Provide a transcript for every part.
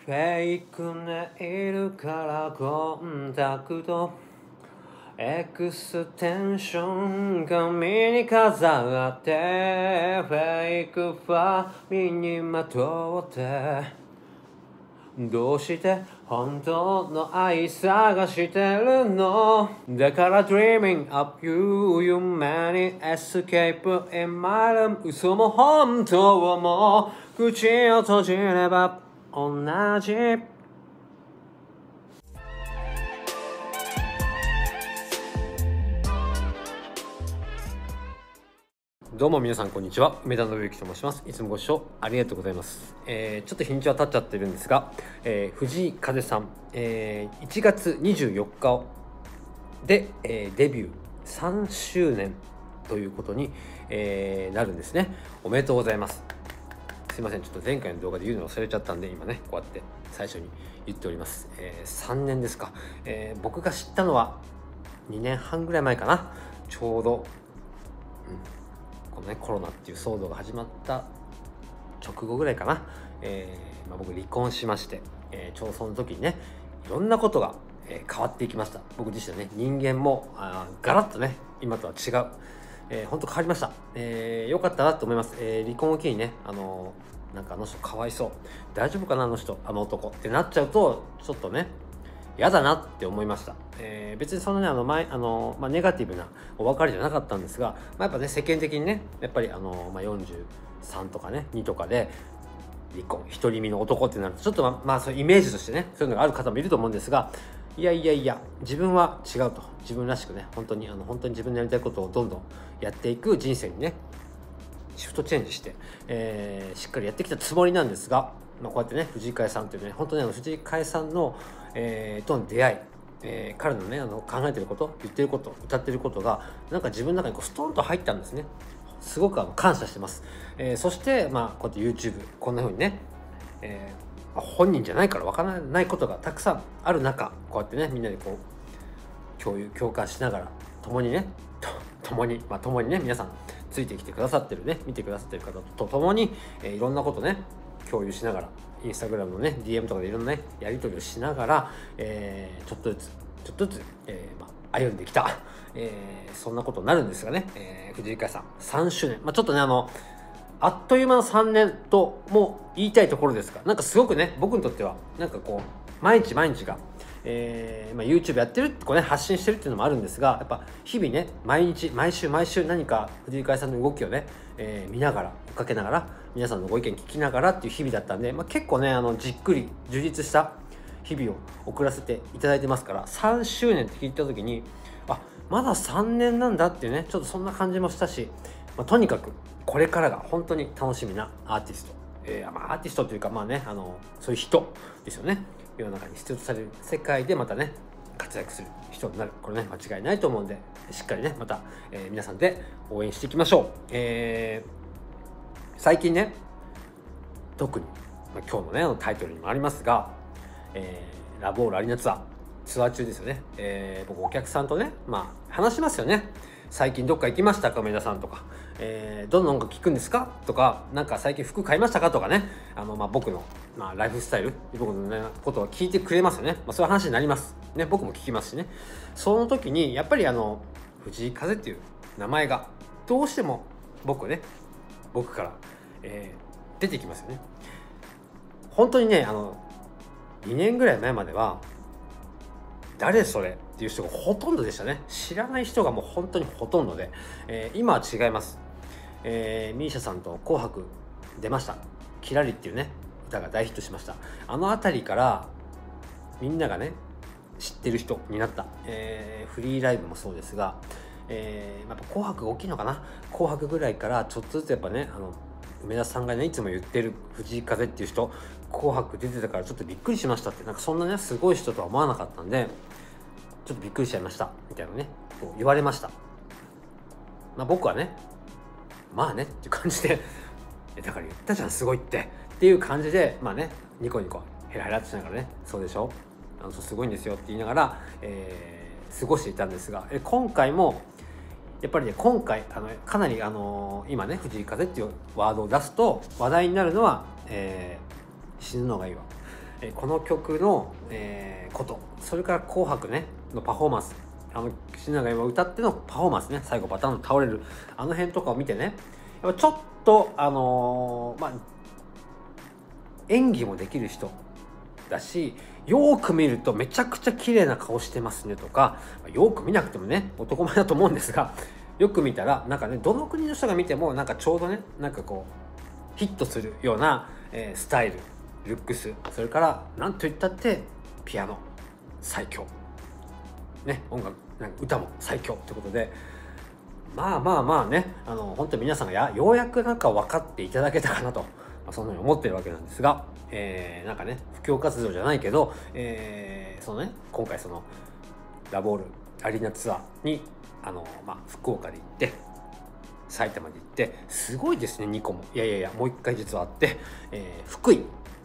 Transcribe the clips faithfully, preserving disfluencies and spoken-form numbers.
フェイクネイルからコンタクトエクステンション髪に飾ってフェイクファ身にまとってどうして本当の愛探してるのだから Dreaming of you 夢に Escape in my room 嘘も本当も口を閉じれば同じどうも皆さんこんにちは、梅田信之と申します。いつもご視聴ありがとうございます。えー、ちょっと日にちは経っちゃってるんですが、えー、藤井風さん、えー、いちがつにじゅうよっかで、えー、デビューさんしゅうねんということに、えー、なるんですね。おめでとうございます。すいません、ちょっと前回の動画で言うの忘れちゃったんで今ねこうやって最初に言っております。えー、さんねんですか、えー、僕が知ったのはにねんはんぐらい前かな。ちょうど、うんこのね、コロナっていう騒動が始まった直後ぐらいかな、えーまあ、僕離婚しまして、えー、ちょうどその時にねいろんなことが、えー、変わっていきました。僕自身はね人間もあガラッとね今とは違う、えー、本当変わりました。えー、よかったなと思います。えー、離婚を機にねあのー、なんかあの人かわいそう大丈夫かなあの人あの男ってなっちゃうとちょっとね嫌だなって思いました。えー、別にそのねあの前あの、まあ、ネガティブなお別れじゃなかったんですが、まあ、やっぱね世間的にねやっぱりあの、まあ、よんじゅうさんとかねにとかで離婚独り身の男ってなるとちょっとままあそういうイメージとしてねそういうのがある方もいると思うんですが、いやいやいや自分は違うと、自分らしくね本当にあの本当に自分のやりたいことをどんどんやっていく人生にねシフトチェンジして、えー、しっかりやってきたつもりなんですが、まあ、こうやってね藤井風さんというね本当にあの藤井風さんの、えー、との出会い、えー、彼のねあの考えてること言ってること歌ってることがなんか自分の中にこうストンと入ったんですね。すごくあの感謝してます。えー、そしてまあこうやって YouTube こんな風にね、えー、本人じゃないからわからないことがたくさんある中こうやってねみんなでこう共有共感しながら共にね共にまあ共にね皆さんついてきてくださってるね見てくださってる方と共に、えー、いろんなことね共有しながらインスタグラムのね ディーエム とかでいろんなねやり取りをしながら、えー、ちょっとずつちょっとずつ、えーまあ、歩んできた、えー、そんなことになるんですがね、えー、藤井風さんさんしゅうねん、まあ、ちょっとねあのあっという間のさんねんとも言いたいところですが、なんかすごくね僕にとってはなんかこう毎日毎日がえーまあ、YouTube やってるってこう、ね、発信してるっていうのもあるんですが、やっぱ日々ね毎日毎週毎週何か藤井風さんの動きをね、えー、見ながら追っかけながら皆さんのご意見聞きながらっていう日々だったんで、まあ、結構ねあのじっくり充実した日々を送らせていただいてますから、さんしゅうねんって聞いた時にあまださんねんなんだっていうねちょっとそんな感じもしたし、まあ、とにかくこれからが本当に楽しみなアーティスト、えーまあ、アーティストというかまあねあのそういう人ですよね。世の中に必要とされる世界でまたね活躍する人になる、これね間違いないと思うんでしっかりねまた、えー、皆さんで応援していきましょう。えー、最近ね特に、まあ、今日のねタイトルにもありますが、えー、ラボールアリーナツアーツアー中ですよね。えー、僕お客さんとねまあ話しますよね。最近どっか行きましたか梅田さんとか、えー、どんな音楽聴くんですかとか、なんか最近服買いましたかとかね、あのまあ僕の、まあ、ライフスタイル僕の、ね、ことを聞いてくれますよね。まあ、そういう話になりますね。僕も聞きますしね。その時にやっぱりあの藤井風っていう名前がどうしても僕ね僕から、えー、出てきますよね。本当にねあのにねんぐらい前までは誰それっていう人がほとんどでしたね。知らない人がもう本当にほとんどで、えー、今は違います。えー、ミーシャさんと紅白出ました。キラリっていうね歌が大ヒットしました。あの辺りからみんながね知ってる人になった、えー、フリーライブもそうですが、えー、やっぱ紅白が大きいのかな。紅白ぐらいからちょっとずつやっぱねあの梅田さんがねいつも言ってる藤井風っていう人紅白出てたからちょっとびっくりしましたって、なんかそんなねすごい人とは思わなかったんでちょっとびっくりしちゃいましたみたいなねこう言われました。まあ僕はねまあねっていう感じでだから言ったじゃんすごいってっていう感じでまあねニコニコヘラヘラってしながらねそうでしょあのすごいんですよって言いながら、えー、過ごしていたんですが、え今回もやっぱりね今回あのかなりあのー、今ね藤井風っていうワードを出すと話題になるのは、えー、死ぬのがいいわ、 えー、この曲の、えー、こと、それから紅白ねのパフォーマンス、あの椎名が今歌ってのパフォーマンスね、最後バタンと倒れるあの辺とかを見てね、やっぱちょっとあのー、まあ演技もできる人だし、よーく見るとめちゃくちゃ綺麗な顔してますねとか、よーく見なくてもね男前だと思うんですが、よく見たらなんかね、どの国の人が見てもなんかちょうどね、なんかこうヒットするような、えー、スタイル、ルックス、それからなんといったってピアノ最強ね、音楽なんか歌も最強ってことで、まあまあまあね、あの本当に皆さんがやようやくなんか分かっていただけたかなと、まあ、そんなに思ってるわけなんですが、えー、なんかね布教活動じゃないけど、えー、そのね今回そのラボールアリーナツアーにあの、まあ、福岡で行って埼玉で行って、すごいですねにこも、いやいやいやもういっかい実はあって、えー、福井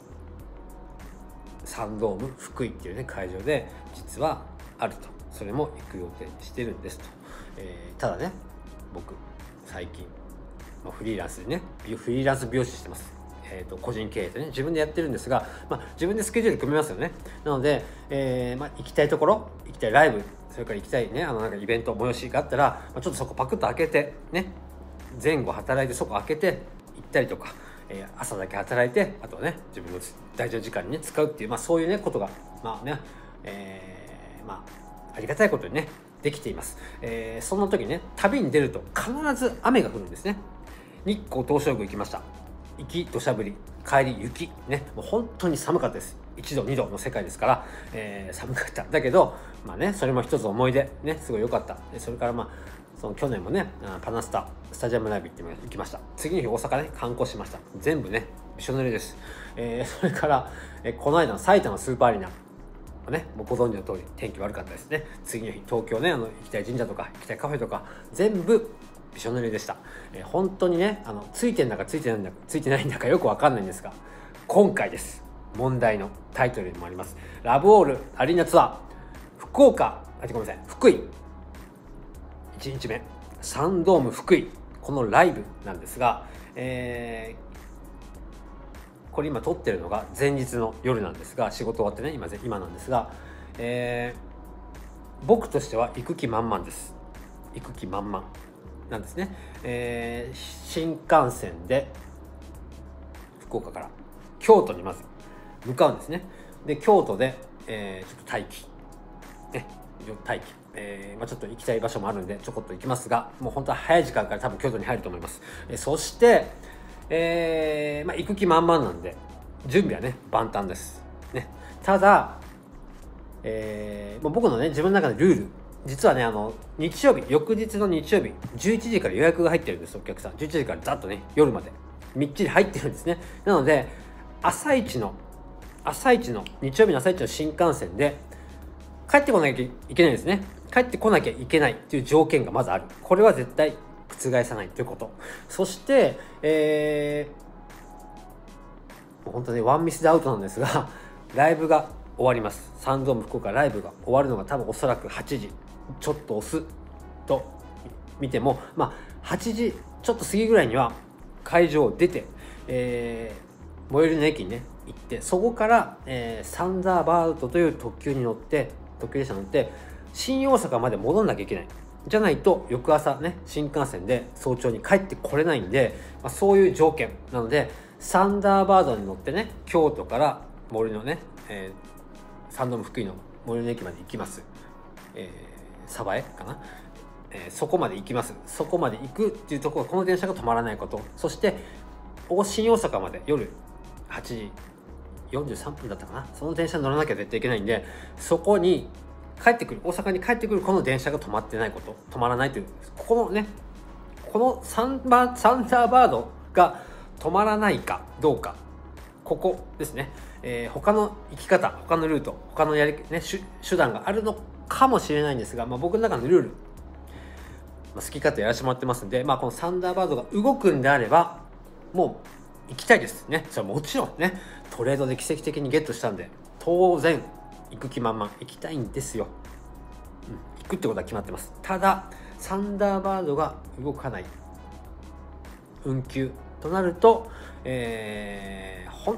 サンドーム福井っていうね会場で実はあると、それも行く予定してるんですと、えー、ただね僕最近、まあ、フリーランスでねフリーランス美容師してます。えー、と個人経営でね自分でやってるんですが、まあ、自分でスケジュール組めますよね。なので、えーまあ、行きたいところ、行きたいライブ、それから行きたいねあのなんかイベント催しがあったら、まあ、ちょっとそこパクッと開けてね、前後働いてそこ開けて行ったりとか、えー、朝だけ働いてあとはね自分の大事な時間にね使うっていう、まあ、そういうねことがまあね、えー、まあありがたいことにねできています。えー、そんな時にね旅に出ると必ず雨が降るんですね。日光東照宮行きました。行き土砂降り、帰り雪ね、もう本当に寒かったです。いちどにどの世界ですから、えー、寒かった。だけどまあねそれも一つ思い出ね、すごい良かった。でそれからまあその去年もねパナスタスタジアムライブ行って行きました。次の日大阪ね観光しました。全部ねびしょ濡れです。えー、それから、えー、この間の埼玉スーパーアリーナね、もうご存知の通り天気悪かったですね。次の日東京ねあの行きたい神社とか行きたいカフェとか全部びしょ濡れでした。えー、本当にねあのついてんだかついてないんだかついてないんだかよくわかんないんですが、今回です問題のタイトルにもありますラブオールアリーナツアー福岡あごめんなさい福井いちにちめサンドーム福井、このライブなんですが、えー、これ今撮ってるのが前日の夜なんですが、仕事終わってね 今, 今なんですが、えー、僕としては行く気満々です。行く気満々なんですね。えー、新幹線で福岡から京都にまず向かうんですね。で京都で、えー、ちょっと待機ね待機、えーまあ、ちょっと行きたい場所もあるんでちょこっと行きますが、もう本当は早い時間から多分京都に入ると思います。えー、そして、えーまあ、行く気満々なんで準備はね万端です、ね、ただ、えー、もう僕のね自分の中のルール、実はねあの日曜日翌日の日曜日じゅういちじから予約が入ってるんです。お客さんじゅういちじからざっとね夜までみっちり入ってるんですね。なので朝一の朝一の日曜日の朝一の新幹線で帰ってこなきゃいけないですね。帰ってこなきゃいけないという条件がまずある。これは絶対覆さないということ。そして、えー、もう本当にワンミスでアウトなんですがライブが終わります。サンドーム福岡ライブが終わるのが多分おそらくはちじちょっと押すと見ても、まあはちじちょっと過ぎぐらいには会場を出て、えー、最寄りの駅にね行って、そこから、えー、サンダーバードという特急に乗って特急列車に乗って新大阪まで戻んなきゃいけない。じゃないと翌朝ね新幹線で早朝に帰ってこれないんで、まあ、そういう条件なのでサンダーバードに乗ってね京都から最寄りのね、えー、サンドーム福井の最寄りの駅まで行きます。えー、鯖江かな、えー、そこまで行きます。そこまで行くっていうところ、この電車が止まらないこと、そして新大阪まで夜はちじよんじゅうさんぷんだったかな、その電車に乗らなきゃ絶対いけないんで、そこに帰ってくる大阪に帰ってくるこの電車が止まってないこと、止まらないという、ここのねこのサンバサンダーバードが止まらないかどうか、ここですね。えー、他の生き方、他のルート、他のやり、ね、手段があるのかもしれないんですが、まあ、僕の中のルール、まあ、好き勝手やらせてもらってますんで、まあ、このサンダーバードが動くんであればもう行きたいですね。それはもちろんねトレードで奇跡的にゲットしたんで当然行く気満々行きたいんですよ、うん、行くってことは決まってます。ただサンダーバードが動かない運休となると、えー、本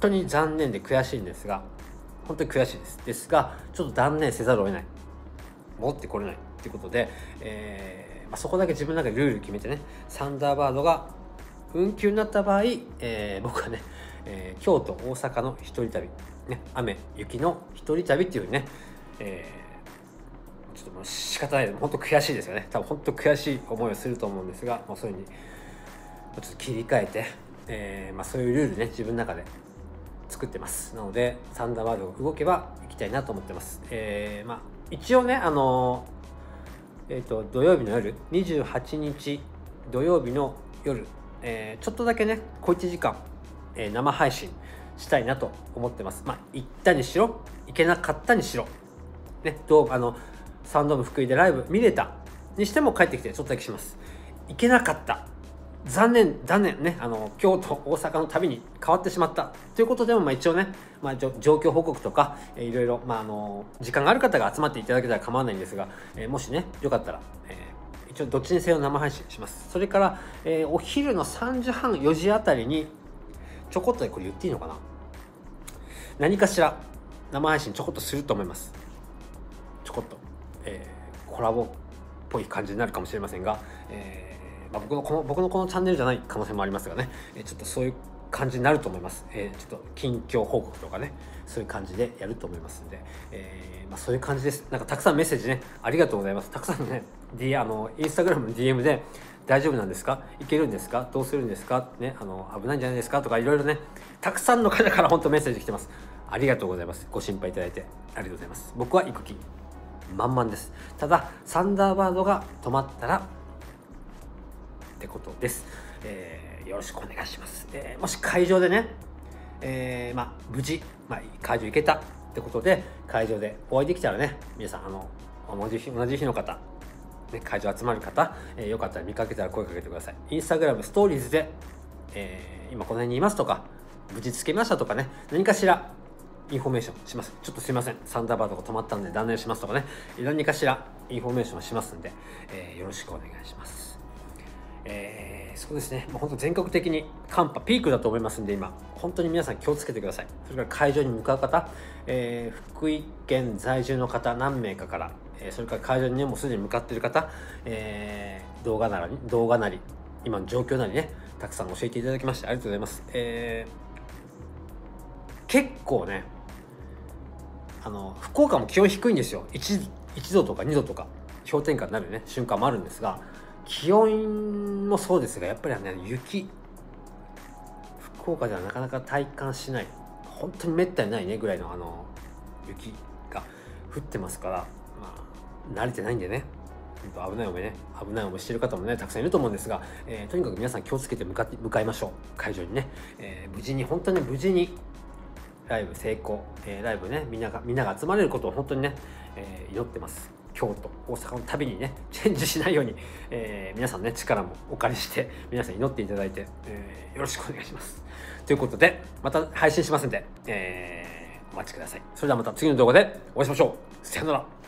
当に残念で悔しいんですが、本当に悔しいですですが、ちょっと断念せざるを得ない、戻ってこれないということで、えーまあ、そこだけ自分の中でルール決めてね、サンダーバードが運休になった場合、えー、僕はね、えー、京都大阪の一人旅、ね、雨雪の一人旅っていうね、えー、ちょっともう仕方ないです。本当悔しいですよね。多分本当悔しい思いをすると思うんですが、まあ、そういうふうにちょっと切り替えて、えーまあ、そういうルールね、自分の中で作ってます。なのでサンダーバードが動けば行きたいなと思ってます。えーまあ、一応ね、あのーえー、と土曜日の夜にじゅうはちにち土曜日の夜、えー、ちょっとだけね小いちじかん、えー、生配信したいなと思ってます。まあ行ったにしろ行けなかったにしろね、どうあのサウンドオブ福井でライブ見れたにしても帰ってきてちょっとだけします。行けなかった、残念残念ね、あの京都大阪の旅に変わってしまったということでも、まあ、一応ね、まあ、状況報告とか、えー、いろいろ、まあ、あの時間がある方が集まっていただけたら構わないんですが、えー、もしねよかったら、えー、一応どっちにせよ生配信します。それから、えー、お昼のさんじはんよじあたりにちょこっと、これ言っていいのかな、何かしら生配信ちょこっとすると思います。ちょこっと、えー、コラボっぽい感じになるかもしれませんが、えーまあ、僕のこの僕のこのチャンネルじゃない可能性もありますがね、えー、ちょっとそういう感じになると思います。えー、ちょっと近況報告とかね、そういう感じでやると思いますんで、えーまあ、そういう感じです。なんかたくさんメッセージね、ありがとうございます。たくさんね、D、あのインスタグラムの ディーエム で大丈夫なんですか、いけるんですか、どうするんですか、ね、あの危ないんじゃないですかとか、いろいろね、たくさんの方から本当メッセージ来てます。ありがとうございます。ご心配いただいてありがとうございます。僕は行く気満々です。ただサンダーバードが止まったらってことです。えー、よろしくお願いします。えー、もし会場でね、えー、まあ無事、まあ、会場行けたってことで会場でお会いできたらね、皆さんあの同じ日同じ日の方、ね、会場集まる方、えー、よかったら見かけたら声かけてください。インスタグラムストーリーズで、えー、今この辺にいますとか、無事つけましたとかね、何かしらインフォメーションします。ちょっとすいません、サンダーバードが止まったんで断念しますとかね、何かしらインフォメーションをしますんで、えー、よろしくお願いします。えー、そうですね、もう本当全国的に寒波ピークだと思いますんで、今本当に皆さん気をつけてください。それから会場に向かう方、えー、福井県在住の方何名かから、えー、それから会場に、ね、もうすでに向かっている方、えー、動画なり動画なり今の状況なりね、たくさん教えていただきましてありがとうございます。えー、結構ね、あの福岡も気温低いんですよ。 1, いちどとかにどとか氷点下になる、ね、瞬間もあるんですが、気温もそうですが、やっぱりね、雪、福岡ではなかなか体感しない、本当にめったにないねぐらいのあの雪が降ってますから、まあ慣れてないんでね、危ない思いね危ない思いしてる方もねたくさんいると思うんですが、えー、とにかく皆さん気をつけて向かって向かいましょう、会場にね。えー、無事に本当に無事にライブ成功、えー、ライブね、みんながみんなが集まれることを本当にね、えー、祈ってます。京都大阪の旅にねチェンジしないように、えー、皆さんね力もお借りして皆さん祈っていただいて、えー、よろしくお願いします。ということでまた配信しますんで、えー、お待ちください。それではまた次の動画でお会いしましょう。さよなら。